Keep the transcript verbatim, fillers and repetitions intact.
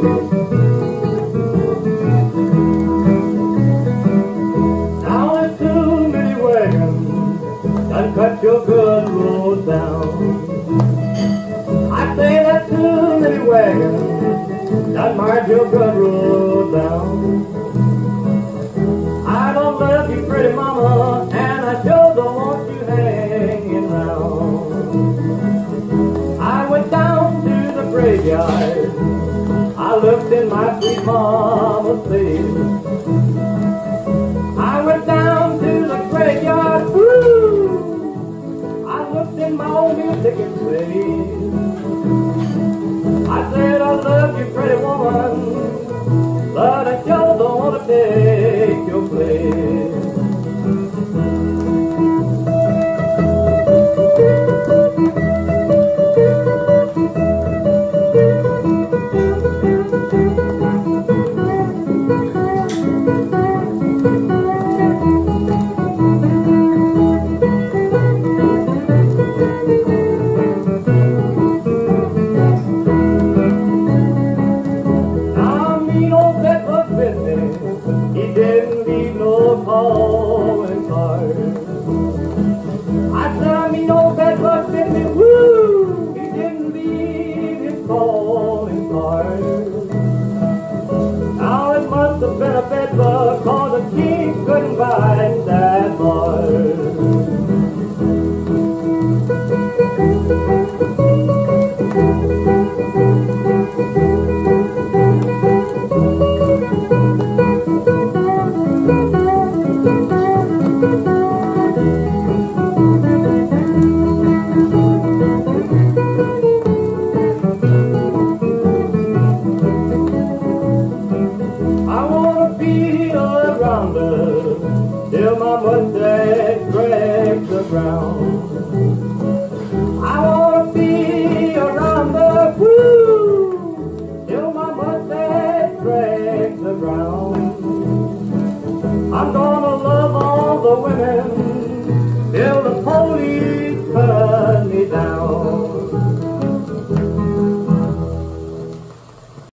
Now there's too many wagons that cut your good road down. I say that too many wagons that march your good road down. I don't love you, pretty mama, and I sure don't want you hanging round. I went down to the graveyard, I looked in my sweet mama's face. I went down to the graveyard, woo! I looked in my old ticket place. I said I love you, pretty woman, but I sure don't want to take your place. He didn't leave no calling card. I said I mean old Bedford Bentley, woo! He didn't leave his calling card.